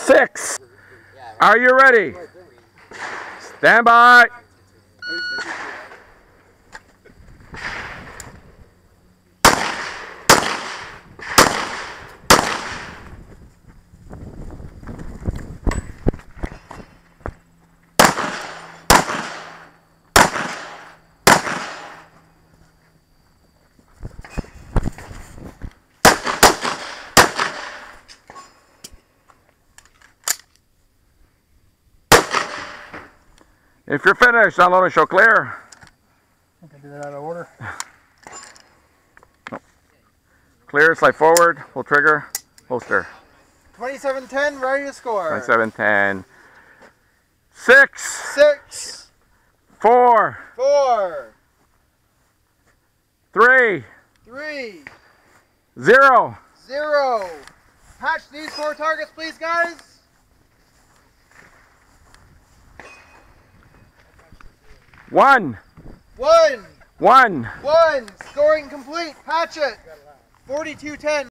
6. Are you ready? Stand by. If you're finished, unload and show clear. I can do that out of order. Clear, slide forward, pull trigger, holster. 27-10, ready to score. 27-10. 6. 6. 4. 4. 3. 3. 0. 0. Patch these 4 targets, please, guys. 1. 1. 1. 1. Scoring complete. Patch it. 42-10.